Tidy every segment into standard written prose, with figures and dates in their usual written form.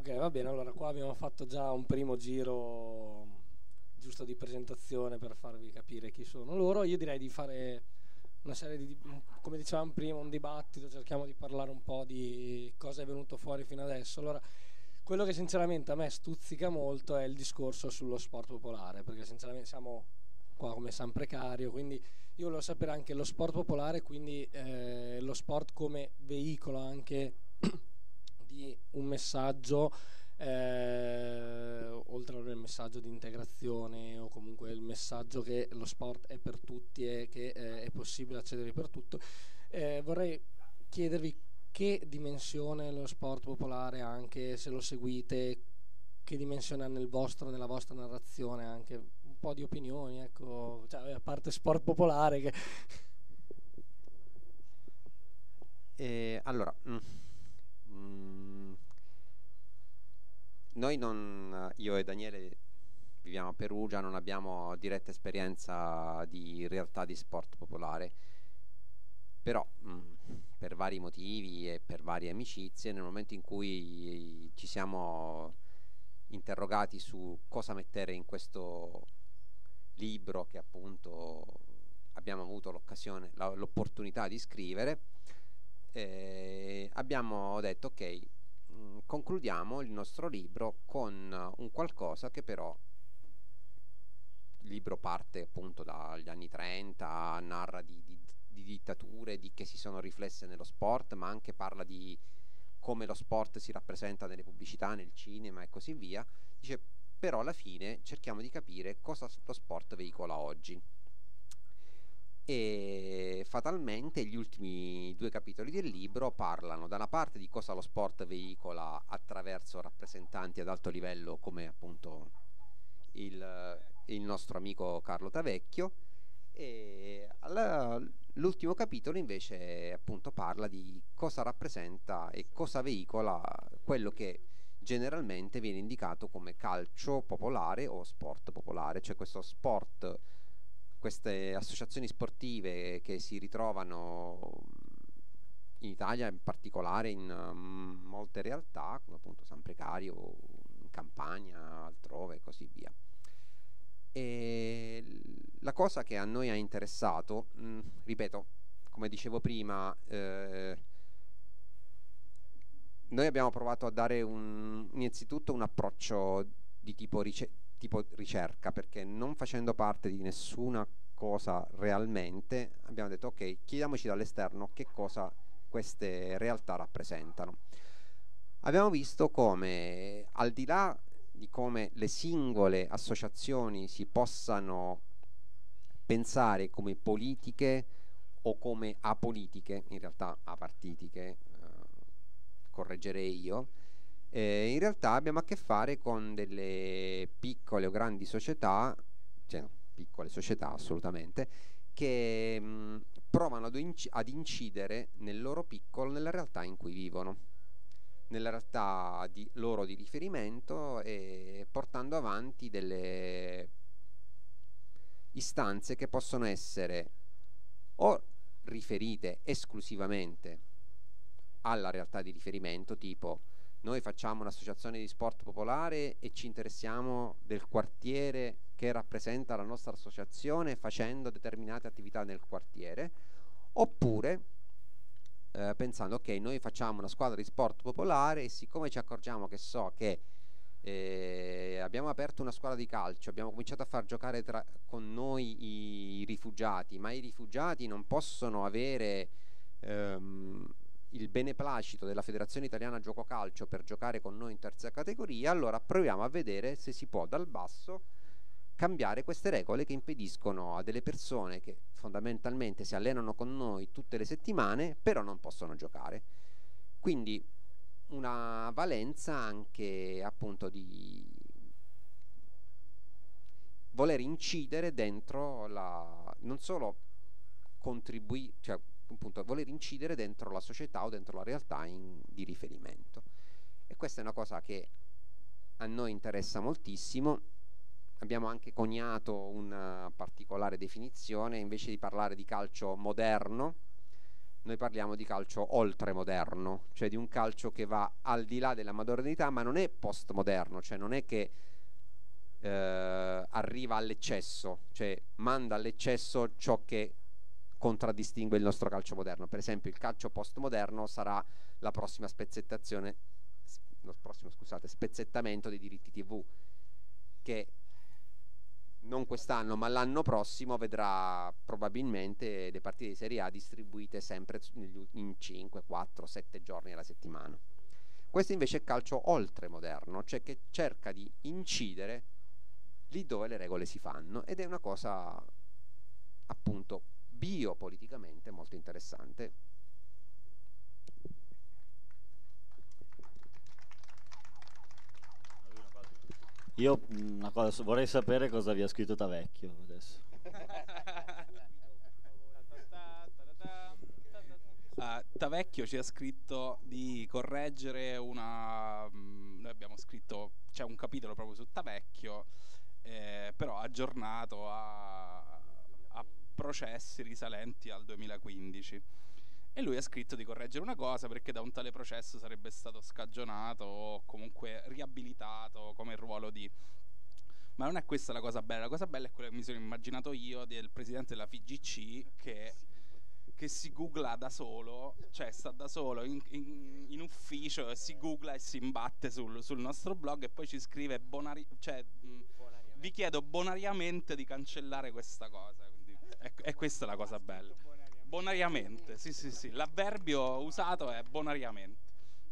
Ok, va bene, allora qua abbiamo fatto già un primo giro giusto di presentazione per farvi capire chi sono loro. Io direi di fare una serie come dicevamo prima, un dibattito, cerchiamo di parlare un po' di cosa è venuto fuori fino adesso. Allora, quello che sinceramente a me stuzzica molto è il discorso sullo sport popolare, perché sinceramente siamo qua come San Precario, quindi io volevo sapere anche lo sport popolare, quindi lo sport come veicolo anche di un messaggio, oltre al messaggio di integrazione o comunque il messaggio che lo sport è per tutti e che è possibile accedere per tutto. Vorrei chiedervi che dimensione ha lo sport popolare, anche se lo seguite, che dimensione ha nella vostra narrazione, anche un po' di opinioni, ecco, cioè, a parte sport popolare che... Allora, mm, noi non, io e Daniele viviamo a Perugia, non abbiamo diretta esperienza di realtà di sport popolare, però per vari motivi e per varie amicizie, nel momento in cui ci siamo interrogati su cosa mettere in questo libro che appunto abbiamo avuto l'opportunità di scrivere, abbiamo detto ok, concludiamo il nostro libro con un qualcosa che però il libro parte appunto dagli anni 30, narra di dittature che si sono riflesse nello sport, ma anche parla di come lo sport si rappresenta nelle pubblicità, nel cinema e così via. Dice, però alla fine cerchiamo di capire cosa lo sport veicola oggi. E fatalmente gli ultimi due capitoli del libro parlano da una parte di cosa lo sport veicola attraverso rappresentanti ad alto livello come appunto il nostro amico Carlo Tavecchio, e l'ultimo capitolo invece appunto parla di cosa rappresenta e cosa veicola quello che generalmente viene indicato come calcio popolare o sport popolare, cioè questo sport, queste associazioni sportive che si ritrovano in Italia, in particolare in molte realtà, come appunto San Precario, in Campania, altrove e così via. E la cosa che a noi ha interessato, ripeto, come dicevo prima, noi abbiamo provato a dare innanzitutto un approccio di tipo ricerca, perché non facendo parte di nessuna cosa realmente, abbiamo detto ok, chiediamoci dall'esterno che cosa queste realtà rappresentano. Abbiamo visto come, al di là di come le singole associazioni si possano pensare come politiche o come apolitiche, in realtà apartitiche, correggerei io, in realtà abbiamo a che fare con delle piccole o grandi società, cioè no, piccole società assolutamente, che provano ad incidere nel loro piccolo nella realtà in cui vivono, nella realtà loro di riferimento, e portando avanti delle istanze che possono essere o riferite esclusivamente alla realtà di riferimento, tipo noi facciamo un'associazione di sport popolare e ci interessiamo del quartiere che rappresenta la nostra associazione facendo determinate attività nel quartiere, oppure pensando ok, noi facciamo una squadra di sport popolare e siccome ci accorgiamo che abbiamo aperto una squadra di calcio, abbiamo cominciato a far giocare con noi i rifugiati, ma i rifugiati non possono avere il beneplacito della Federazione Italiana Gioco Calcio per giocare con noi in terza categoria, allora proviamo a vedere se si può dal basso cambiare queste regole che impediscono a delle persone che fondamentalmente si allenano con noi tutte le settimane però non possono giocare. Quindi una valenza anche appunto di voler incidere dentro non solo contribuire, cioè appunto voler incidere dentro la società o dentro la realtà di riferimento. E questa è una cosa che a noi interessa moltissimo. Abbiamo anche coniato una particolare definizione, invece di parlare di calcio moderno noi parliamo di calcio oltremoderno, cioè di un calcio che va al di là della modernità, ma non è postmoderno, cioè non è che arriva all'eccesso, cioè manda all'eccesso ciò che contraddistingue il nostro calcio moderno. Per esempio il calcio postmoderno sarà la prossima spezzettazione, lo prossimo, scusate, spezzettamento dei diritti TV, che non quest'anno ma l'anno prossimo vedrà probabilmente le partite di Serie A distribuite sempre in 5, 4, 7 giorni alla settimana. Questo invece è calcio oltremoderno, cioè che cerca di incidere lì dove le regole si fanno, ed è una cosa appunto biopoliticamente molto interessante. Io una cosa, vorrei sapere cosa vi ha scritto Tavecchio adesso. Tavecchio ci ha scritto di correggere noi abbiamo scritto, c'è un capitolo proprio su Tavecchio, però aggiornato a processi risalenti al 2015, e lui ha scritto di correggere una cosa perché da un tale processo sarebbe stato scagionato o comunque riabilitato come il ruolo di... Ma non è questa la cosa bella è quella che mi sono immaginato io del presidente della FIGC che si googla da solo, cioè sta da solo in ufficio e si googla e si imbatte sul nostro blog e poi ci scrive vi chiedo bonariamente di cancellare questa cosa. Quindi è questa la cosa bella. Bonariamente, sì. L'avverbio usato è bonariamente.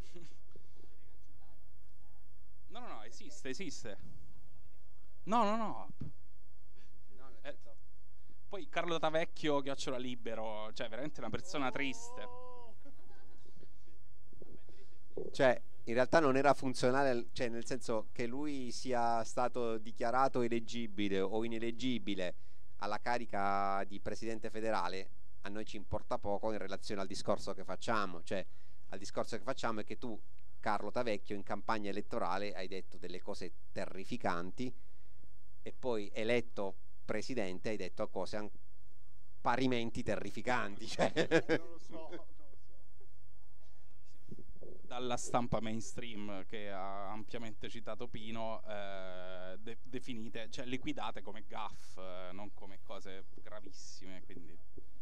No, esiste. No. Poi Carlo Tavecchio @libero, cioè veramente una persona triste. Cioè, in realtà non era funzionale, cioè nel senso che lui sia stato dichiarato eleggibile o ineleggibile alla carica di presidente federale, a noi ci importa poco in relazione al discorso che facciamo. Cioè, al discorso che facciamo è che tu, Carlo Tavecchio, in campagna elettorale hai detto delle cose terrificanti e poi eletto presidente hai detto cose parimenti terrificanti, cioè. Non lo so. Dalla stampa mainstream che ha ampiamente citato Pino, definite, cioè liquidate come gaff, non come cose gravissime, quindi.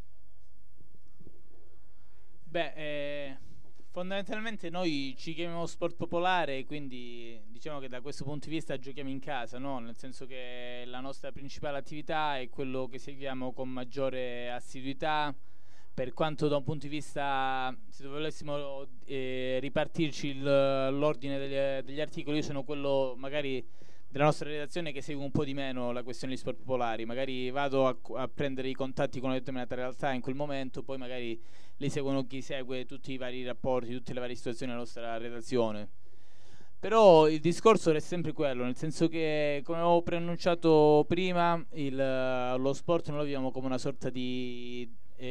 Fondamentalmente noi ci chiamiamo sport popolare, quindi diciamo che da questo punto di vista giochiamo in casa, no? Nel senso che la nostra principale attività è quello che seguiamo con maggiore assiduità. Per quanto da un punto di vista, se volessimo ripartirci l'ordine degli articoli, io sono quello magari della nostra redazione che segue un po' di meno la questione degli sport popolari. Magari vado a prendere i contatti con una determinata realtà in quel momento, poi magari li seguono chi segue tutti i vari rapporti, tutte le varie situazioni della nostra redazione. Però il discorso è sempre quello, nel senso che, come avevo preannunciato prima, lo sport noi lo viviamo come una sorta di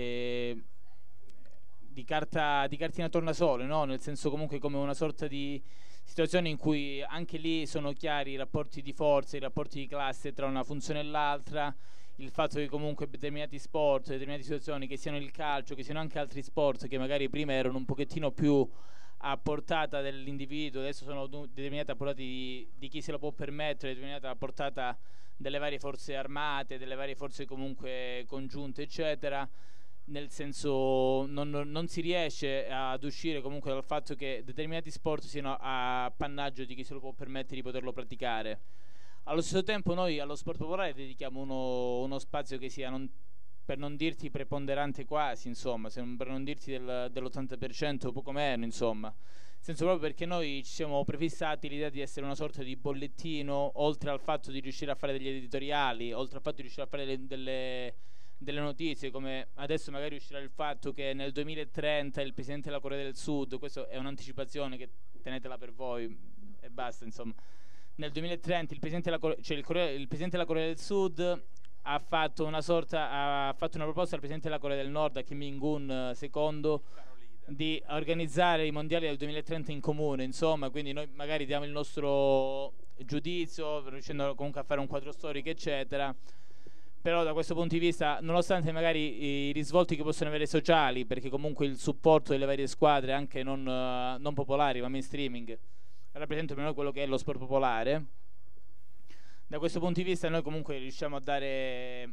cartina tornasole, no? Nel senso comunque come una sorta di situazione in cui anche lì sono chiari i rapporti di forza, i rapporti di classe tra una funzione e l'altra, il fatto che comunque determinati sport, determinate situazioni, che siano il calcio, che siano anche altri sport che magari prima erano un pochettino più a portata dell'individuo, adesso sono determinate a portata di chi se lo può permettere, determinate a portata delle varie forze armate, delle varie forze comunque congiunte, eccetera. Nel senso non si riesce ad uscire comunque dal fatto che determinati sport siano a appannaggio di chi se lo può permettere di poterlo praticare. Allo stesso tempo noi allo sport popolare dedichiamo uno spazio che sia, per non dirti preponderante quasi, insomma, per non dirti dell'80% o poco meno, insomma. Nel senso, proprio perché noi ci siamo prefissati l'idea di essere una sorta di bollettino, oltre al fatto di riuscire a fare degli editoriali, oltre al fatto di riuscire a fare delle notizie, come adesso magari uscirà il fatto che nel 2030 il presidente della Corea del Sud, questo è un'anticipazione che tenetela per voi e basta, insomma, nel 2030 il presidente della Corea del Sud ha fatto una proposta al presidente della Corea del Nord, a Kim Jong-un II, di organizzare i mondiali del 2030 in comune, insomma, quindi noi magari diamo il nostro giudizio riuscendo comunque a fare un quadro storico, eccetera. però da questo punto di vista, nonostante magari i risvolti che possono avere sociali, perché comunque il supporto delle varie squadre anche non popolari ma mainstreaming rappresenta per noi quello che è lo sport popolare, da questo punto di vista noi comunque riusciamo a dare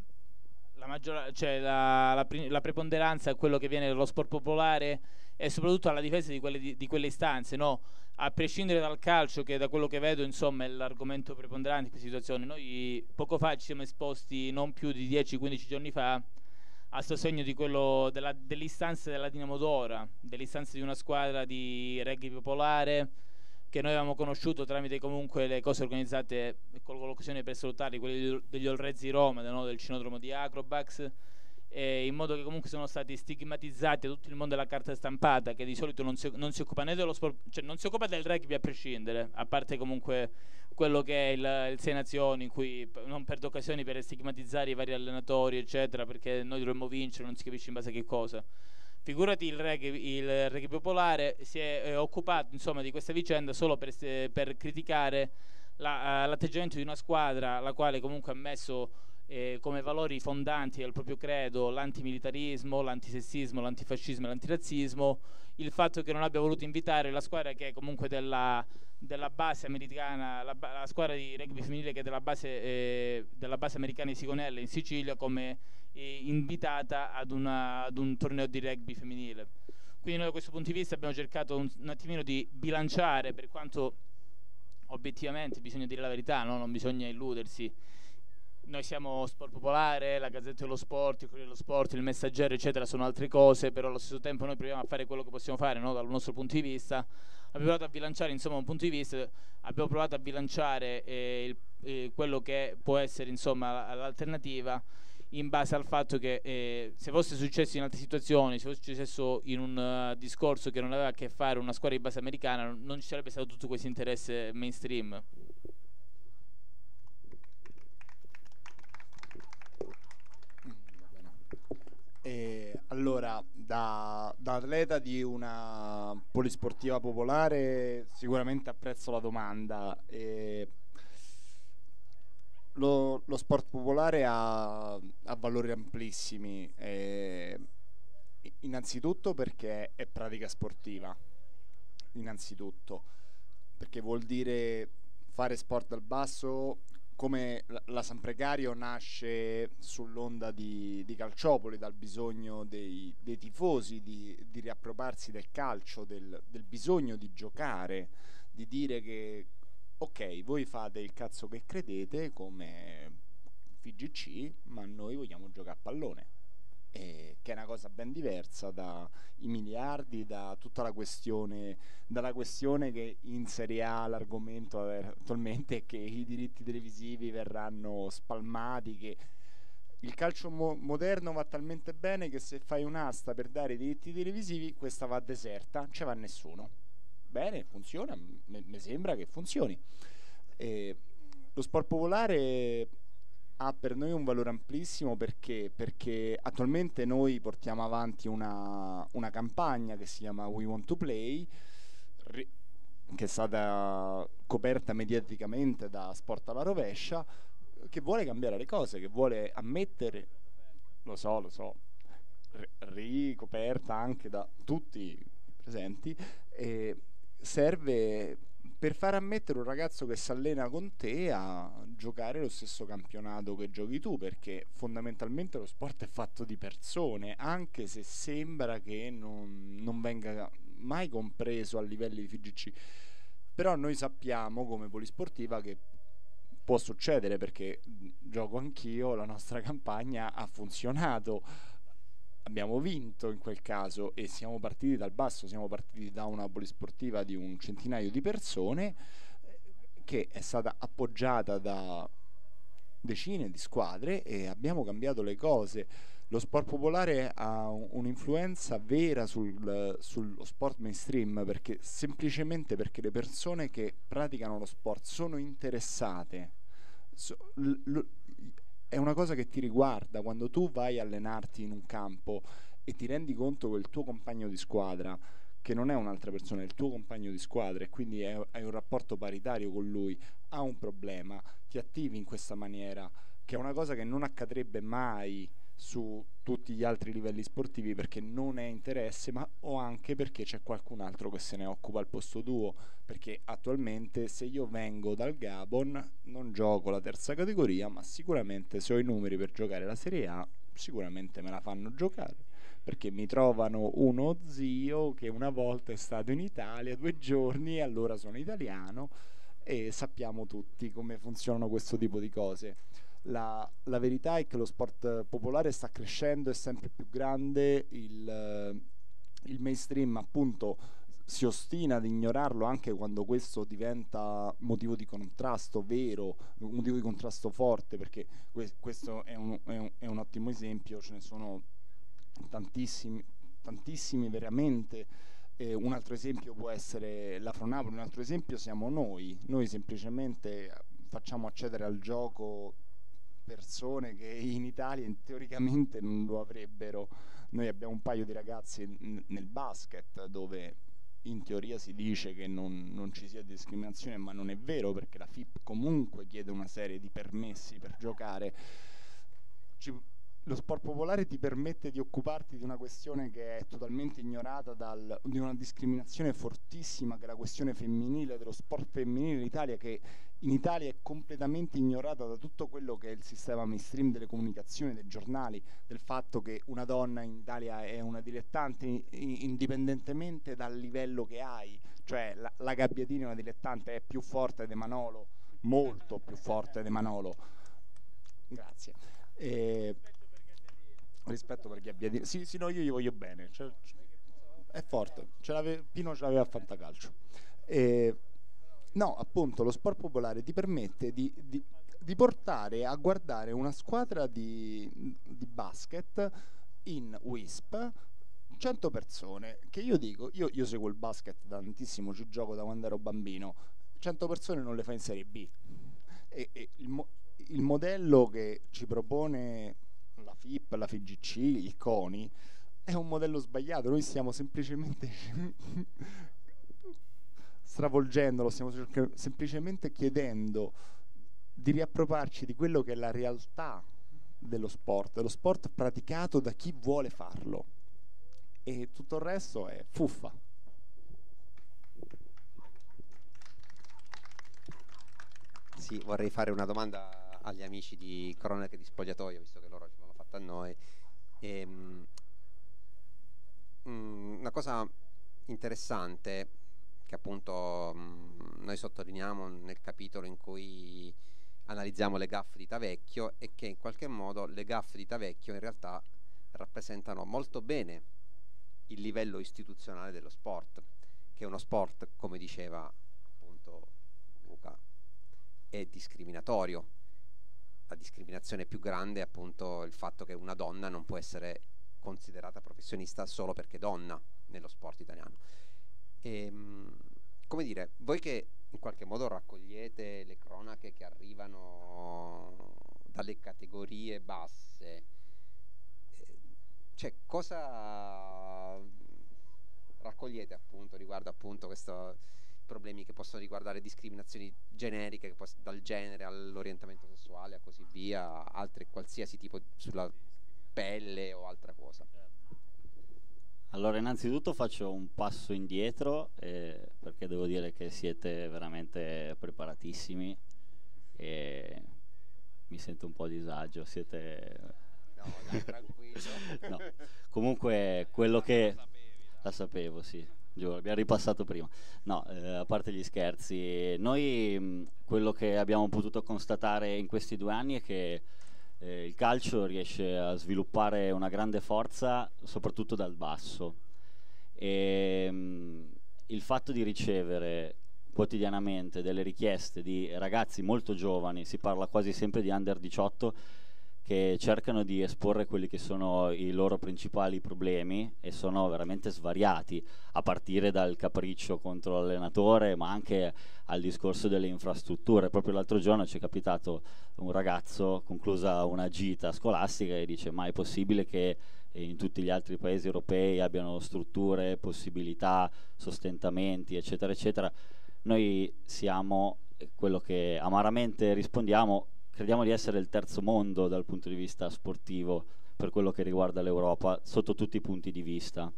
la preponderanza a quello che viene dallo sport popolare e soprattutto alla difesa di quelle istanze, no? A prescindere dal calcio, che da quello che vedo insomma è l'argomento preponderante in questa situazione. Noi poco fa ci siamo esposti, non più di 10-15 giorni fa, a sostegno di delle istanze della Dinamo Dora, delle istanze di una squadra di rugby popolare che noi avevamo conosciuto tramite comunque le cose organizzate con l'occasione per salutare quelli degli All Reds di Roma, no? Del cinodromo di Acrobax, in modo che comunque sono stati stigmatizzati da tutto il mondo della carta stampata, che di solito non si occupa né dello sport, cioè non si occupa del rugby a prescindere, a parte comunque quello che è il Sei Nazioni, in cui non perde occasioni per stigmatizzare i vari allenatori eccetera, perché noi dovremmo vincere, non si capisce in base a che cosa. Figurati il rugby popolare si è occupato insomma di questa vicenda solo per criticare l'atteggiamento di una squadra la quale comunque ha messo come valori fondanti del proprio credo l'antimilitarismo, l'antisessismo, l'antifascismo e l'antirazzismo, il fatto che non abbia voluto invitare la squadra che è comunque della base americana, la squadra di rugby femminile che è della base americana di Sigonella in Sicilia come invitata ad un torneo di rugby femminile. Quindi noi da questo punto di vista abbiamo cercato un attimino di bilanciare, per quanto obiettivamente bisogna dire la verità, no? Non bisogna illudersi. Noi siamo sport popolare, la Gazzetta dello Sport, il Corriere dello Sport, il Messaggero eccetera sono altre cose, però allo stesso tempo noi proviamo a fare quello che possiamo fare, no? Dal nostro punto di vista abbiamo provato a bilanciare insomma un punto di vista, abbiamo provato a bilanciare quello che può essere insomma l'alternativa in base al fatto che se fosse successo in altre situazioni, se fosse successo in un discorso che non aveva a che fare una squadra di base americana, non ci sarebbe stato tutto questo interesse mainstream. Allora, da atleta di una polisportiva popolare sicuramente apprezzo la domanda. Lo sport popolare ha valori amplissimi, innanzitutto perché è pratica sportiva, innanzitutto perché vuol dire fare sport dal basso, come la San Precario nasce sull'onda di Calciopoli, dal bisogno dei tifosi di riappropriarsi del calcio, del bisogno di giocare, di dire che ok, voi fate il cazzo che credete come FIGC, ma noi vogliamo giocare a pallone, che è una cosa ben diversa dai miliardi, da tutta la questione, dalla questione che in Serie A l'argomento attualmente è che i diritti televisivi verranno spalmati, che il calcio moderno va talmente bene che se fai un'asta per dare i diritti televisivi questa va deserta, non ci va nessuno. Bene, funziona, mi sembra che funzioni. Lo sport popolare ha per noi un valore amplissimo perché attualmente noi portiamo avanti una campagna che si chiama We Want to Play, che è stata coperta mediaticamente da Sport alla Rovescia, che vuole cambiare le cose, che vuole ammettere, lo so, ricoperta anche da tutti i presenti, serve per far ammettere un ragazzo che si allena con te a giocare lo stesso campionato che giochi tu, perché fondamentalmente lo sport è fatto di persone, anche se sembra che non venga mai compreso a livelli di FIGC. Però noi sappiamo come polisportiva che può succedere, perché gioco anch'io, la nostra campagna ha funzionato, abbiamo vinto in quel caso e siamo partiti dal basso, siamo partiti da una polisportiva di un centinaio di persone che è stata appoggiata da decine di squadre e abbiamo cambiato le cose. Lo sport popolare ha un'influenza vera sullo sport mainstream, perché semplicemente perché le persone che praticano lo sport sono interessate. È una cosa che ti riguarda. Quando tu vai a allenarti in un campo e ti rendi conto che il tuo compagno di squadra, che non è un'altra persona, è il tuo compagno di squadra, e quindi hai un rapporto paritario con lui, ha un problema, ti attivi in questa maniera, che è una cosa che non accadrebbe mai su tutti gli altri livelli sportivi, perché non è interesse, ma o anche perché c'è qualcun altro che se ne occupa al posto tuo, perché attualmente se io vengo dal Gabon non gioco la terza categoria, ma sicuramente se ho i numeri per giocare la Serie A sicuramente me la fanno giocare, perché mi trovano uno zio che una volta è stato in Italia 2 giorni e allora sono italiano, e sappiamo tutti come funzionano questo tipo di cose. La verità è che lo sport popolare sta crescendo, è sempre più grande, il mainstream appunto si ostina ad ignorarlo anche quando questo diventa motivo di contrasto vero, un motivo di contrasto forte, perché questo è un ottimo esempio, ce ne sono tantissimi veramente. Un altro esempio può essere l'Afro-Napoli, un altro esempio siamo noi semplicemente facciamo accedere al gioco persone che in Italia teoricamente non lo avrebbero. Noi abbiamo un paio di ragazzi nel basket dove in teoria si dice che non ci sia discriminazione, ma non è vero, perché la FIP comunque chiede una serie di permessi per giocare. Lo sport popolare ti permette di occuparti di una questione che è totalmente ignorata, di una discriminazione fortissima, che è la questione femminile, dello sport femminile in Italia, che in Italia è completamente ignorata da tutto quello che è il sistema mainstream delle comunicazioni, dei giornali, del fatto che una donna in Italia è una dilettante indipendentemente dal livello che hai, cioè la Gabbiadini è una dilettante, è più forte di Manolo, molto più forte di Manolo. Grazie. Rispetto per Gabbiadini, sì, no, io gli voglio bene, è forte, Pino ce l'aveva a Fantacalcio. No, appunto, lo sport popolare ti permette di portare a guardare una squadra di basket in WISP 100 persone, che io dico, io seguo il basket da tantissimo, ci gioco da quando ero bambino, 100 persone non le fa in Serie B, e il modello che ci propone la FIP, la FIGC, il CONI è un modello sbagliato. Noi stiamo semplicemente stravolgendolo, stiamo semplicemente chiedendo di riappropriarci di quello che è la realtà dello sport praticato da chi vuole farlo, e tutto il resto è fuffa. Sì, vorrei fare una domanda agli amici di Cronache di Spogliatoio, visto che loro ce l'hanno fatta a noi. Una cosa interessante che appunto noi sottolineiamo nel capitolo in cui analizziamo le gaffe di Tavecchio è che in qualche modo le gaffe di Tavecchio in realtà rappresentano molto bene il livello istituzionale dello sport, che è uno sport, come diceva appunto Luca, è discriminatorio. La discriminazione più grande è appunto il fatto che una donna non può essere considerata professionista solo perché donna nello sport italiano. Come dire, voi che in qualche modo raccogliete le cronache che arrivano dalle categorie basse, cioè cosa raccogliete appunto riguardo appunto questi problemi che possono riguardare discriminazioni generiche, dal genere all'orientamento sessuale a così via, altre qualsiasi tipo sulla pelle o altra cosa? Allora, innanzitutto faccio un passo indietro perché devo dire che siete veramente preparatissimi e mi sento un po' a disagio. Siete... No, dai, tranquillo. No. Comunque quello che... La sapevo, sì, giuro, abbiamo ripassato prima. No, a parte gli scherzi, noi quello che abbiamo potuto constatare in questi 2 anni è che il calcio riesce a sviluppare una grande forza soprattutto dal basso, e il fatto di ricevere quotidianamente delle richieste di ragazzi molto giovani, si parla quasi sempre di under 18, che cercano di esporre quelli che sono i loro principali problemi, e sono veramente svariati, a partire dal capriccio contro l'allenatore, ma anche al discorso delle infrastrutture. Proprio l'altro giorno ci è capitato un ragazzo, conclusa una gita scolastica, e dice: ma è possibile che in tutti gli altri paesi europei abbiano strutture, possibilità, sostentamenti, eccetera eccetera? Noi siamo quello che amaramente rispondiamo: crediamo di essere il terzo mondo dal punto di vista sportivo per quello che riguarda l'Europa, sotto tutti i punti di vista.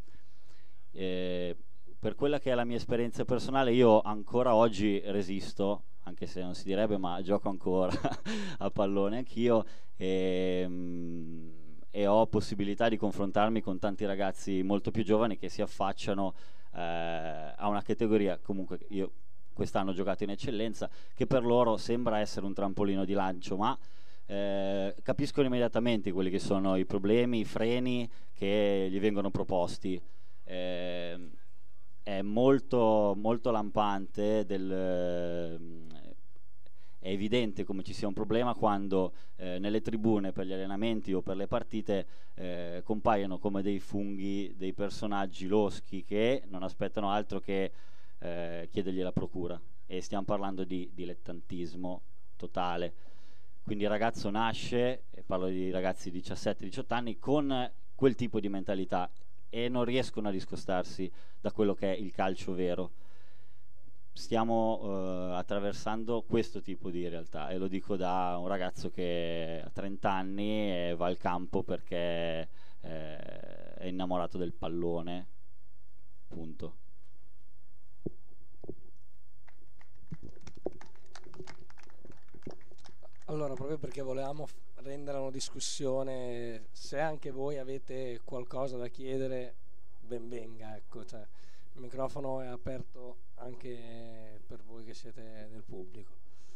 Per quella che è la mia esperienza personale, io ancora oggi resisto, anche se non si direbbe, ma gioco ancora a pallone anch'io, e ho possibilità di confrontarmi con tanti ragazzi molto più giovani che si affacciano a una categoria, comunque io quest'anno ho giocato in eccellenza, che per loro sembra essere un trampolino di lancio, ma capiscono immediatamente quelli che sono i problemi, i freni che gli vengono proposti. È molto, molto lampante, è evidente come ci sia un problema quando nelle tribune per gli allenamenti o per le partite compaiono come dei funghi dei personaggi loschi che non aspettano altro che chiedergli la procura, e stiamo parlando di dilettantismo totale. Quindi il ragazzo nasce, e parlo di ragazzi di 17-18 anni, con quel tipo di mentalità e non riescono a discostarsi da quello che è il calcio vero. Stiamo attraversando questo tipo di realtà, e lo dico da un ragazzo che ha 30 anni e va al campo perché è innamorato del pallone, punto. Allora, proprio perché volevamo rendere una discussione, se anche voi avete qualcosa da chiedere, ben venga, ecco, cioè, il microfono è aperto anche per voi che siete nel pubblico.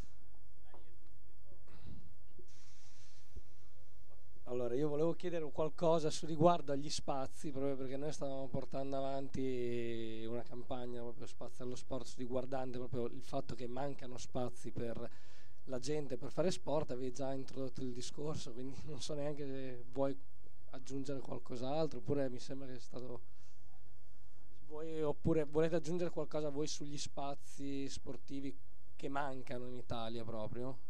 Allora, io volevo chiedere qualcosa su riguardo agli spazi, proprio perché noi stavamo portando avanti una campagna proprio Spazio allo Sport, riguardante proprio il fatto che mancano spazi per la gente per fare sport. Avevi già introdotto il discorso, quindi non so neanche se vuoi aggiungere qualcos'altro, oppure mi sembra che è stato... oppure volete aggiungere qualcosa voi sugli spazi sportivi che mancano in Italia proprio?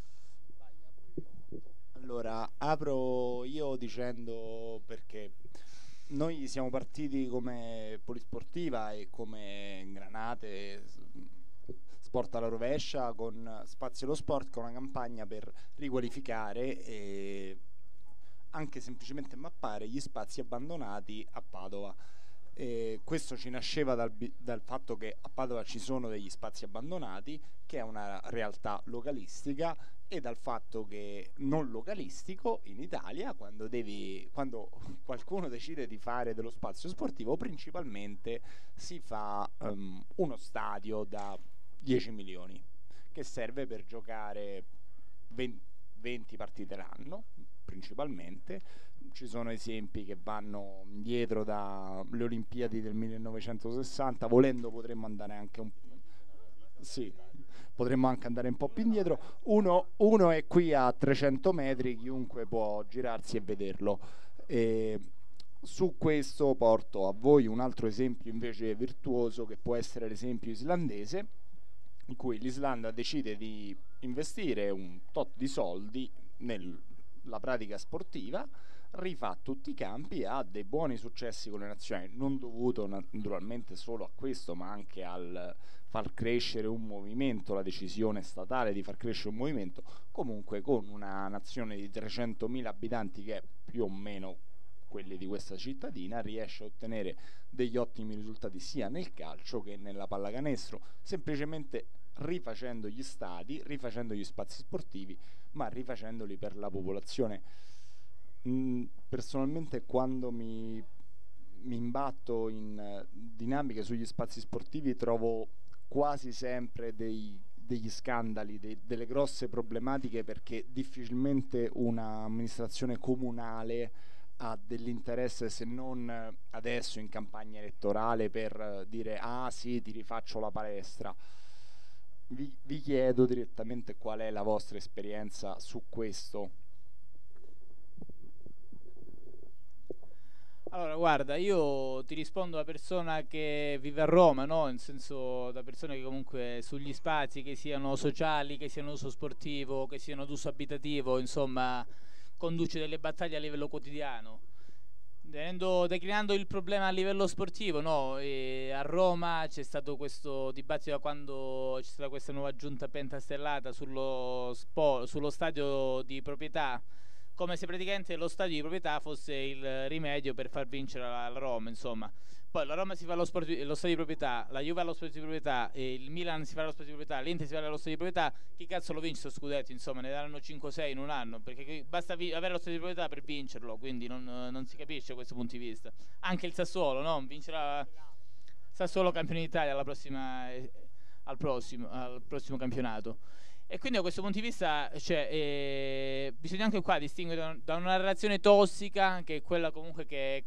Allora, apro io dicendo, perché noi siamo partiti come polisportiva e come Granate Sport alla rovescia con Spazio allo Sport, con una campagna per riqualificare e anche semplicemente mappare gli spazi abbandonati a Padova. Questo ci nasceva dal fatto che a Padova ci sono degli spazi abbandonati, che è una realtà localistica, e dal fatto che non localistico in Italia, quando qualcuno decide di fare dello spazio sportivo, principalmente si fa uno stadio da 10 milioni che serve per giocare 20 partite l'anno principalmente. Ci sono esempi che vanno indietro dalle Olimpiadi del 1960, volendo potremmo andare anche potremmo anche andare un po' più indietro. Uno è qui a 300 metri, chiunque può girarsi e vederlo. Su questo porto a voi un altro esempio invece virtuoso, che può essere l'esempio islandese, in cui l'Islanda decide di investire un tot di soldi nella pratica sportiva, rifà tutti i campi, ha dei buoni successi con le nazionali, non dovuto naturalmente solo a questo, ma anche al far crescere un movimento, la decisione statale di far crescere un movimento. Comunque, con una nazione di 300.000 abitanti, che è più o meno quelli di questa cittadina, riesce a ottenere degli ottimi risultati sia nel calcio che nella pallacanestro, semplicemente rifacendo gli stadi, rifacendo gli spazi sportivi, ma rifacendoli per la popolazione. Personalmente, quando mi imbatto in dinamiche sugli spazi sportivi, trovo quasi sempre degli scandali, delle grosse problematiche, perché difficilmente un'amministrazione comunale ha dell'interesse, se non adesso in campagna elettorale, per dire ah sì, ti rifaccio la palestra. Vi chiedo direttamente qual è la vostra esperienza su questo. Allora, guarda, io ti rispondo da persona che vive a Roma, no? Nel senso, da persona che comunque sugli spazi, che siano sociali, che siano d'uso sportivo, che siano d'uso abitativo, insomma, conduce delle battaglie a livello quotidiano. Declinando il problema a livello sportivo, no? A Roma c'è stato questo dibattito da quando c'è stata questa nuova giunta pentastellata sullo stadio di proprietà, come se praticamente lo stadio di proprietà fosse il rimedio per far vincere la Roma, insomma. Poi la Roma si fa lo stadio di proprietà, la Juve ha lo stadio di proprietà, il Milan si fa lo stadio di proprietà, l'Inter si fa lo stadio di proprietà. Chi cazzo lo vince sto scudetto? Insomma, ne daranno 5-6 in un anno, perché basta avere lo stadio di proprietà per vincerlo, quindi non si capisce da questo punto di vista. Anche il Sassuolo, no? Vincerà Sassuolo campione d'Italia al prossimo campionato. E quindi da questo punto di vista bisogna anche qua distinguere da una relazione tossica, che è quella comunque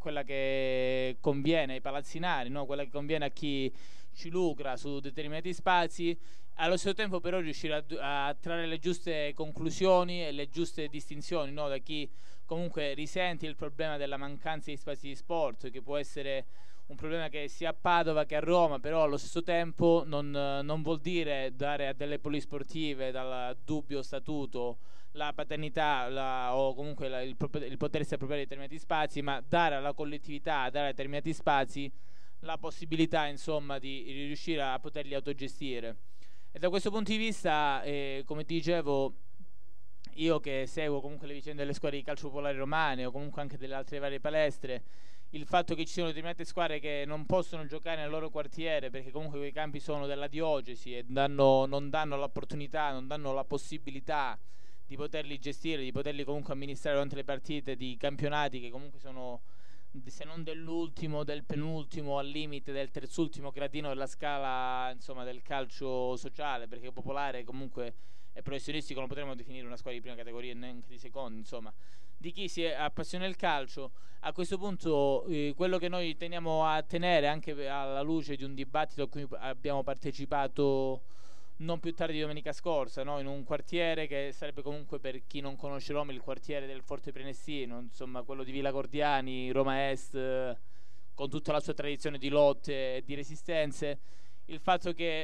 che conviene ai palazzinari, no? Quella che conviene a chi ci lucra su determinati spazi, allo stesso tempo però riuscire a trarre le giuste conclusioni e le giuste distinzioni, no? Da chi comunque risente il problema della mancanza di spazi di sport, che può essere un problema che sia a Padova che a Roma, però allo stesso tempo non vuol dire dare a delle polisportive dal dubbio statuto la paternità o comunque il potersi appropriare di determinati spazi, ma dare alla collettività, dare a determinati spazi la possibilità, insomma, di riuscire a poterli autogestire. E da questo punto di vista, come ti dicevo, io che seguo comunque le vicende delle squadre di calcio popolare romane o comunque anche delle altre varie palestre, il fatto che ci siano determinate squadre che non possono giocare nel loro quartiere perché comunque quei campi sono della diocesi e non danno l'opportunità, non danno la possibilità di poterli gestire, di poterli comunque amministrare durante le partite di campionati che comunque sono, se non dell'ultimo, del penultimo, al limite del terzultimo gradino della scala, insomma, del calcio sociale, perché popolare comunque e professionistico non potremmo definire una squadra di prima categoria e neanche di seconda, insomma, di chi si appassiona il calcio. A questo punto quello che noi teniamo a tenere, anche alla luce di un dibattito a cui abbiamo partecipato non più tardi di domenica scorsa, no? In un quartiere che sarebbe comunque, per chi non conosce Roma, il quartiere del Forte Prenestino, insomma quello di Villa Gordiani, Roma Est, con tutta la sua tradizione di lotte e di resistenze. Il fatto che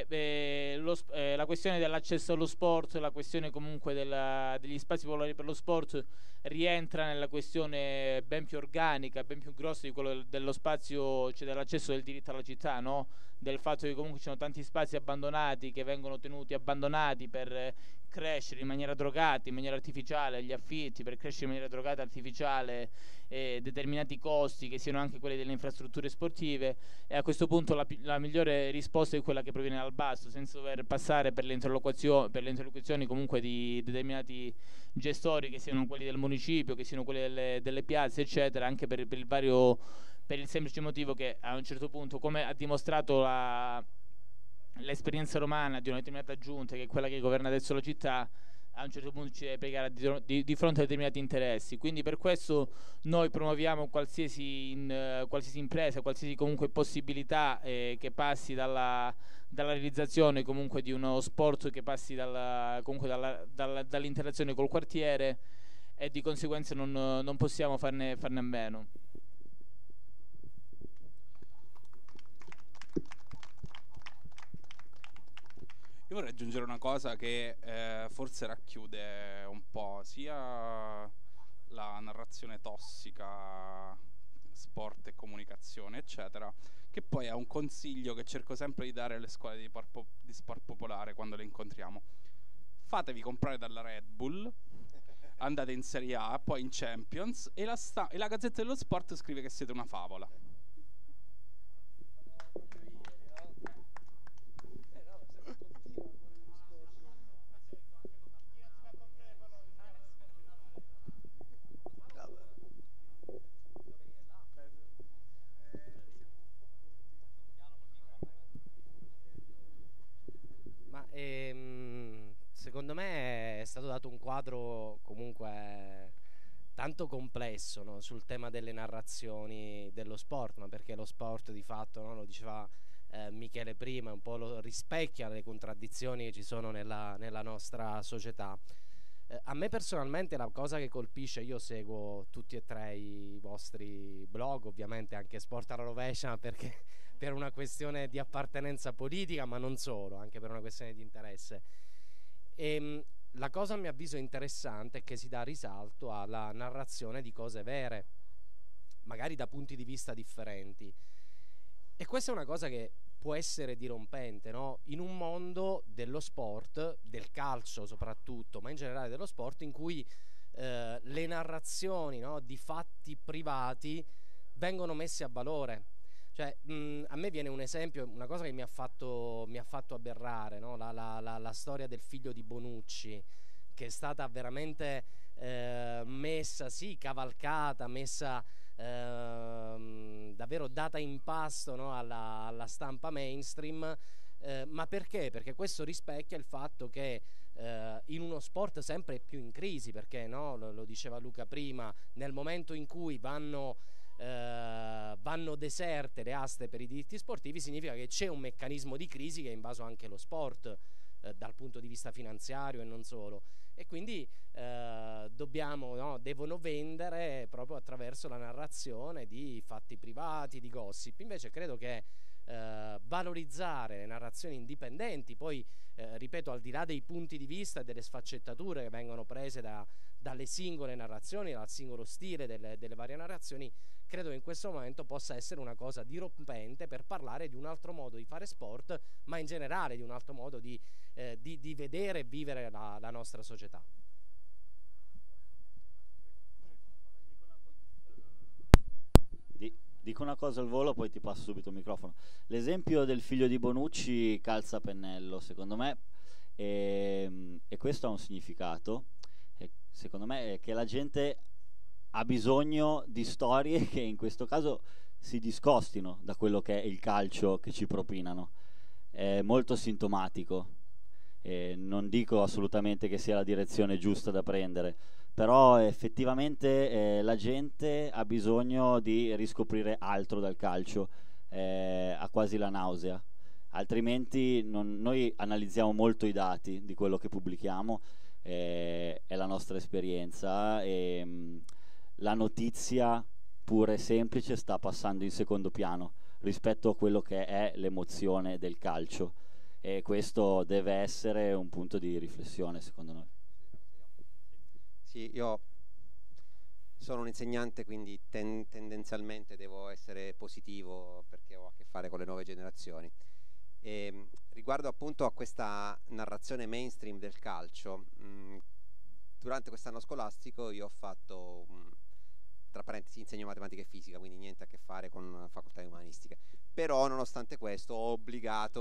la questione dell'accesso allo sport, la questione comunque degli spazi popolari per lo sport rientra nella questione ben più organica, ben più grossa di quello dello spazio, cioè dell'accesso del diritto alla città, no? Del fatto che comunque ci sono tanti spazi abbandonati che vengono tenuti abbandonati per crescere in maniera drogata, in maniera artificiale, gli affitti, per crescere in maniera drogata, artificiale, determinati costi che siano anche quelli delle infrastrutture sportive. E a questo punto la migliore risposta è quella che proviene dal basso, senza dover passare per le interlocuzioni comunque di determinati gestori, che siano quelli del municipio, che siano quelli delle piazze, eccetera, anche per il semplice motivo che a un certo punto, come ha dimostrato l'esperienza romana di una determinata giunta, che è quella che governa adesso la città, a un certo punto ci deve piegare di fronte a determinati interessi. Quindi per questo noi promuoviamo qualsiasi impresa, qualsiasi comunque possibilità che passi dalla realizzazione comunque di uno sport che passi dall'interazione col quartiere, e di conseguenza non possiamo farne a meno. Io vorrei aggiungere una cosa che forse racchiude un po' sia la narrazione tossica, sport e comunicazione, eccetera, che poi è un consiglio che cerco sempre di dare alle scuole di sport popolare quando le incontriamo. Fatevi comprare dalla Red Bull, andate in Serie A, poi in Champions, e la Gazzetta dello Sport scrive che siete una favola. Secondo me è stato dato un quadro comunque tanto complesso, no? Sul tema delle narrazioni dello sport, ma perché lo sport di fatto, no? Lo diceva Michele prima, un po' rispecchia le contraddizioni che ci sono nella nostra società. A me personalmente la cosa che colpisce, io seguo tutti e tre i vostri blog, ovviamente anche Sport alla rovescia, perché per una questione di appartenenza politica, ma non solo, anche per una questione di interesse. E la cosa a mio avviso interessante è che si dà risalto alla narrazione di cose vere, magari da punti di vista differenti. E questa è una cosa che può essere dirompente, no? In un mondo dello sport, del calcio soprattutto, ma in generale dello sport, in cui le narrazioni, no, di fatti privati vengono messe a valore. Cioè, a me viene un esempio, una cosa che mi ha fatto aberrare, no? La storia del figlio di Bonucci, che è stata veramente messa, sì, cavalcata, messa davvero data in pasto, no, alla stampa mainstream, ma perché? Perché questo rispecchia il fatto che in uno sport sempre più in crisi, perché, no, lo diceva Luca prima, nel momento in cui vanno deserte le aste per i diritti sportivi, significa che c'è un meccanismo di crisi che ha invaso anche lo sport dal punto di vista finanziario e non solo, e quindi devono vendere proprio attraverso la narrazione di fatti privati, di gossip. Invece credo che valorizzare le narrazioni indipendenti, poi ripeto, al di là dei punti di vista e delle sfaccettature che vengono prese dalle singole narrazioni, dal singolo stile delle varie narrazioni, credo che in questo momento possa essere una cosa dirompente per parlare di un altro modo di fare sport, ma in generale di un altro modo di vedere e vivere la nostra società. Dico una cosa al volo, poi ti passo subito il microfono. L'esempio del figlio di Bonucci calza a pennello, secondo me, e questo ha un significato. Secondo me è che la gente ha bisogno di storie che in questo caso si discostino da quello che è il calcio che ci propinano. È molto sintomatico. Non dico assolutamente che sia la direzione giusta da prendere, però effettivamente la gente ha bisogno di riscoprire altro dal calcio, ha quasi la nausea. Altrimenti noi analizziamo molto i dati di quello che pubblichiamo, è la nostra esperienza, e la notizia pura e semplice sta passando in secondo piano rispetto a quello che è l'emozione del calcio, e questo deve essere un punto di riflessione secondo noi. Sì, io sono un insegnante, quindi tendenzialmente devo essere positivo perché ho a che fare con le nuove generazioni. E, riguardo appunto a questa narrazione mainstream del calcio, durante quest'anno scolastico io ho fatto, tra parentesi, insegno matematica e fisica, quindi niente a che fare con facoltà umanistiche, però nonostante questo ho obbligato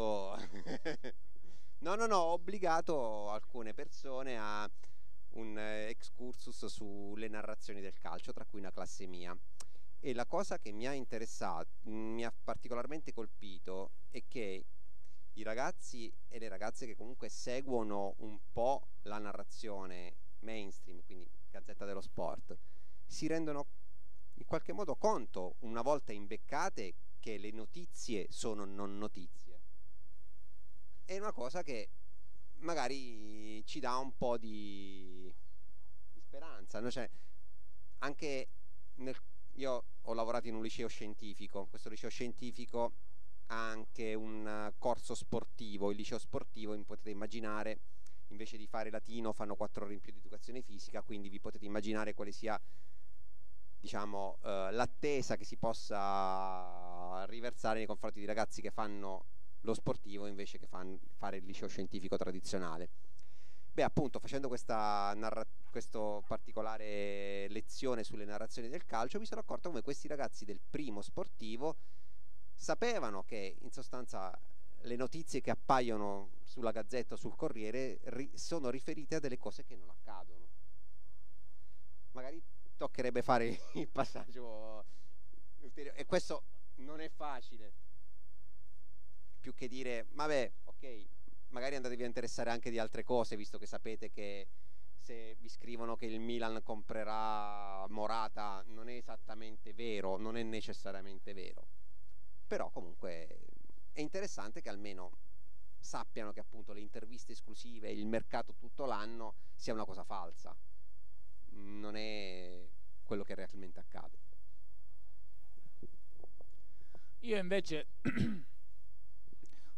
ho obbligato alcune persone a un excursus sulle narrazioni del calcio, tra cui una classe mia, e la cosa che mi ha interessato, mi ha particolarmente colpito, è che i ragazzi e le ragazze che comunque seguono un po' la narrazione mainstream, quindi Gazzetta dello Sport, si rendono in qualche modo conto, una volta imbeccate, che le notizie sono non notizie. È una cosa che magari ci dà un po' di speranza, no? Cioè, anche io ho lavorato in un liceo scientifico, questo liceo scientifico ha anche un corso sportivo, il liceo sportivo, potete immaginare, invece di fare latino fanno 4 ore in più di educazione fisica, quindi vi potete immaginare quale sia, diciamo, l'attesa che si possa riversare nei confronti di ragazzi che fanno lo sportivo invece che fare il liceo scientifico tradizionale. Beh, appunto, facendo questa particolare lezione sulle narrazioni del calcio, mi sono accorto come questi ragazzi del primo sportivo sapevano che in sostanza le notizie che appaiono sulla Gazzetta o sul Corriere sono riferite a delle cose che non accadono. Magari toccherebbe fare il passaggio ulteriore, e questo non è facile, più che dire vabbè, ok, magari andatevi a interessare anche di altre cose, visto che sapete che se vi scrivono che il Milan comprerà Morata non è esattamente vero, non è necessariamente vero, però comunque è interessante che almeno sappiano che appunto le interviste esclusive, il mercato tutto l'anno sia una cosa falsa, non è quello che realmente accade. Io invece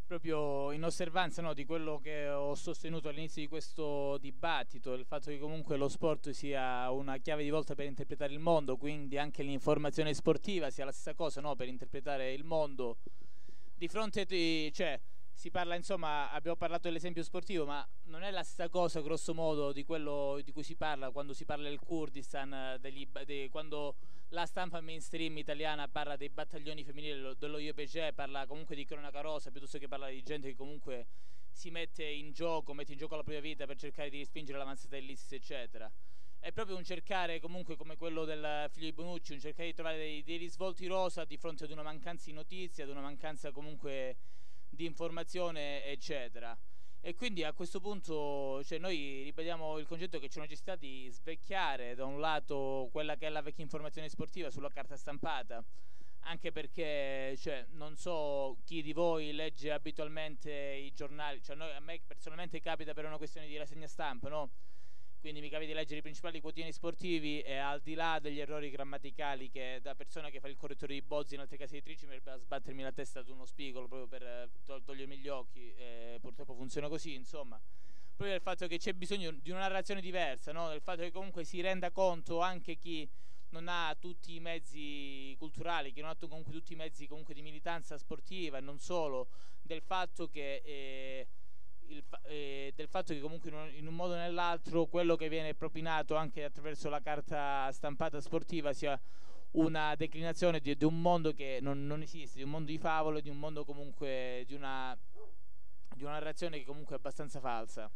proprio in osservanza, no, di quello che ho sostenuto all'inizio di questo dibattito, il fatto che comunque lo sport sia una chiave di volta per interpretare il mondo, quindi anche l'informazione sportiva sia la stessa cosa, no, per interpretare il mondo. Di fronte cioè, si parla, insomma, abbiamo parlato dell'esempio sportivo, ma non è la stessa cosa grosso modo di quello di cui si parla quando si parla del Kurdistan, quando la stampa mainstream italiana parla dei battaglioni femminili dello IOPG, parla comunque di cronaca rosa, piuttosto che parla di gente che comunque si mette in gioco la propria vita per cercare di respingere l'avanzata dell'ISIS, eccetera. È proprio un cercare, comunque, come quello del figlio di Bonucci, un cercare di trovare dei risvolti rosa di fronte ad una mancanza di notizie, ad una mancanza comunque di informazione, eccetera. E quindi a questo punto, cioè, noi ribadiamo il concetto che c'è una necessità di svecchiare da un lato quella che è la vecchia informazione sportiva sulla carta stampata, anche perché, cioè, non so chi di voi legge abitualmente i giornali, cioè a me personalmente capita per una questione di rassegna stampa, no? Quindi mi capita di leggere i principali quotidiani sportivi e al di là degli errori grammaticali che da persona che fa il correttore di bozzi in altre case editrici mi verrebbe a sbattermi la testa ad uno spigolo proprio per togliermi gli occhi, purtroppo funziona così, insomma. Proprio del fatto che c'è bisogno di una narrazione diversa, no? Del fatto che comunque si renda conto anche chi non ha tutti i mezzi culturali, chi non ha comunque tutti i mezzi comunque di militanza sportiva e non solo, del fatto che comunque in un modo o nell'altro quello che viene propinato anche attraverso la carta stampata sportiva sia una declinazione di un mondo che non esiste, di un mondo di favole, di un mondo comunque di una narrazione che comunque è abbastanza falsa.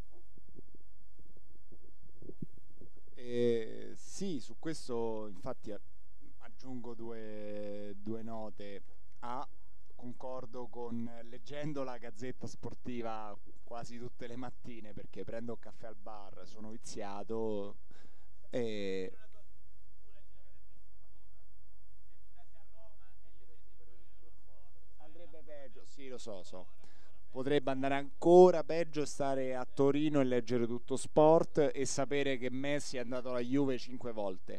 Sì, su questo infatti aggiungo due note. Concordo con leggendo la Gazzetta Sportiva quasi tutte le mattine perché prendo un caffè al bar, sono viziato e andrebbe peggio, sì, lo so. Potrebbe andare ancora peggio stare a Torino e leggere tutto sport e sapere che Messi è andato alla Juve 5 volte.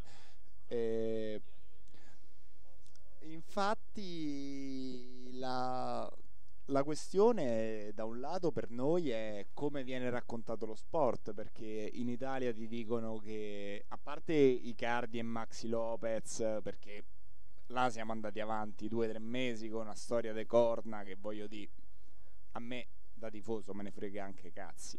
Infatti la questione da un lato per noi è come viene raccontato lo sport, perché in Italia ti dicono che, a parte Icardi e Maxi Lopez, perché là siamo andati avanti 2 o 3 mesi con una storia de corna che voglio dire, a me da tifoso me ne frega anche cazzi.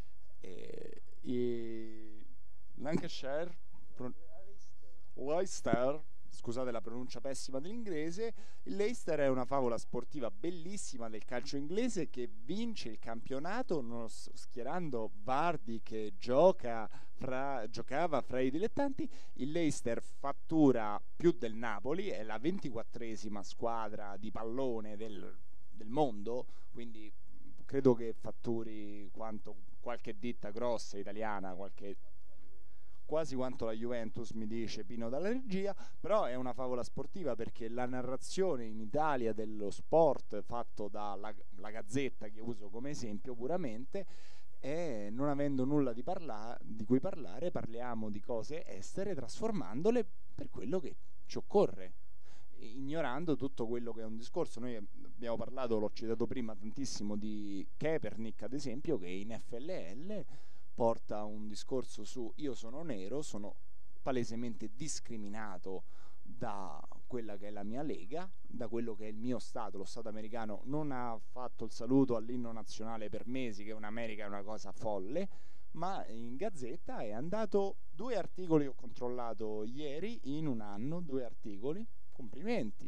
Lancashire, Leicester, scusate la pronuncia pessima dell'inglese, il Leicester è una favola sportiva bellissima del calcio inglese che vince il campionato schierando Vardy che giocava fra i dilettanti. Il Leicester fattura più del Napoli, è la 24esima squadra di pallone del mondo, quindi credo che fatturi quanto qualche ditta grossa italiana, quasi quanto la Juventus, mi dice Pino dalla regia. Però è una favola sportiva perché la narrazione in Italia dello sport fatto dalla Gazzetta, che uso come esempio puramente, e non avendo nulla di cui parlare parliamo di cose estere trasformandole per quello che ci occorre, ignorando tutto quello che è un discorso. Noi abbiamo parlato, l'ho citato prima tantissimo, di Kaepernick ad esempio, che in FLL porta un discorso su io sono nero, sono palesemente discriminato da quella che è la mia lega, da quello che è il mio stato. Lo stato americano non ha fatto il saluto all'inno nazionale per mesi, che in America è una cosa folle, ma in Gazzetta è andato 2 articoli, ho controllato ieri, in un anno 2 articoli, complimenti.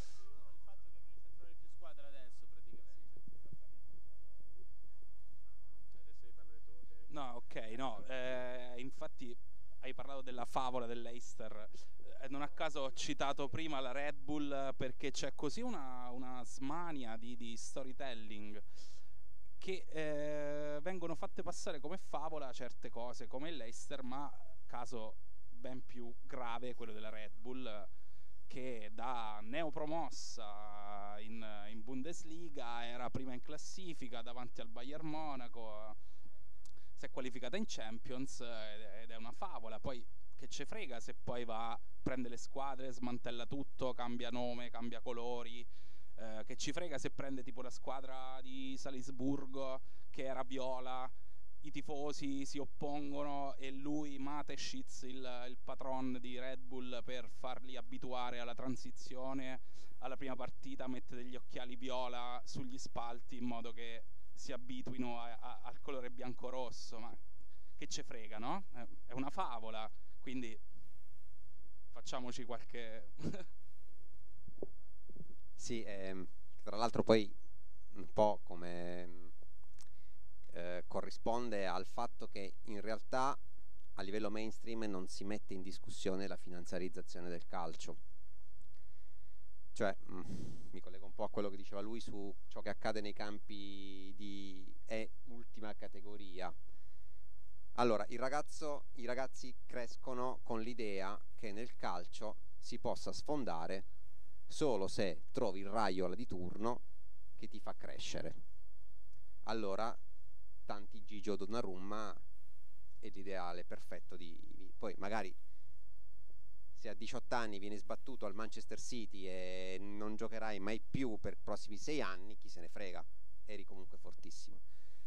No, ok, no, infatti hai parlato della favola dell'Eister, non a caso ho citato prima la Red Bull perché c'è così una smania di storytelling che vengono fatte passare come favola certe cose come l'Eister, ma caso ben più grave quello della Red Bull, che da neopromossa in Bundesliga era prima in classifica davanti al Bayern Monaco, si è qualificata in Champions ed è una favola. Poi che ce frega se poi va, prende le squadre, smantella tutto, cambia nome, cambia colori, che ci frega se prende tipo la squadra di Salisburgo che era viola, i tifosi si oppongono e lui, Mateschitz, il patron di Red Bull, per farli abituare alla transizione, alla prima partita mette degli occhiali viola sugli spalti in modo che si abituino al colore bianco-rosso. Ma che ce frega, no? È una favola, quindi facciamoci qualche... Sì, tra l'altro poi un po' come corrisponde al fatto che in realtà a livello mainstream non si mette in discussione la finanziarizzazione del calcio. Cioè, mi collego un po' a quello che diceva lui su ciò che accade nei campi di ultima categoria. Allora, i ragazzi crescono con l'idea che nel calcio si possa sfondare solo se trovi il Raiola di turno che ti fa crescere. Allora, tanti Gigio Donnarumma è l'ideale perfetto poi magari se a 18 anni vieni sbattuto al Manchester City e non giocherai mai più per i prossimi 6 anni, chi se ne frega, eri comunque fortissimo.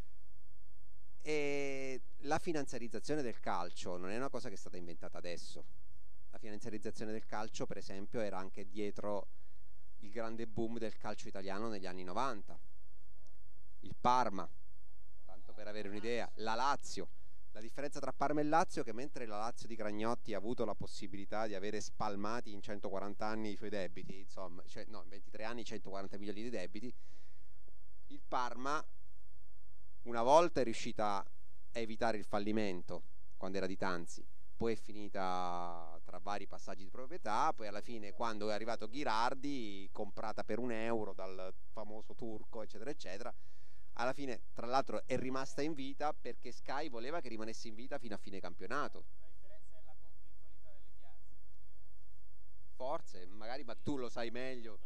E la finanziarizzazione del calcio non è una cosa che è stata inventata adesso. La finanziarizzazione del calcio, per esempio, era anche dietro il grande boom del calcio italiano negli anni 90. Il Parma, tanto per avere un'idea, la Lazio. La differenza tra Parma e Lazio è che mentre la Lazio di Cragnotti ha avuto la possibilità di avere spalmati in 140 anni i suoi debiti, insomma, cioè no, in 23 anni 140 milioni di debiti, il Parma una volta è riuscita a evitare il fallimento quando era di Tanzi, poi è finita tra vari passaggi di proprietà, poi alla fine quando è arrivato Ghirardi, comprata per €1 dal famoso turco eccetera eccetera, alla fine tra l'altro è rimasta in vita perché Sky voleva che rimanesse in vita fino a fine campionato. La differenza è la conflittualità delle piazze. Forse, magari, ma tu lo sai meglio.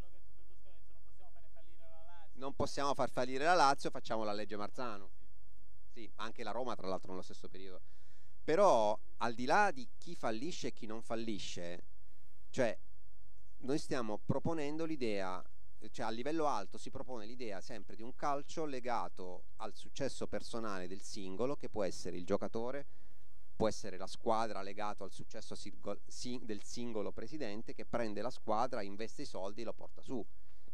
Non possiamo far fallire la Lazio, facciamo la legge Marzano. Sì, anche la Roma tra l'altro nello stesso periodo. Però al di là di chi fallisce e chi non fallisce, cioè noi stiamo proponendo l'idea, cioè a livello alto si propone l'idea sempre di un calcio legato al successo personale del singolo, che può essere il giocatore, può essere la squadra legato al successo del singolo presidente che prende la squadra, investe i soldi e lo porta su.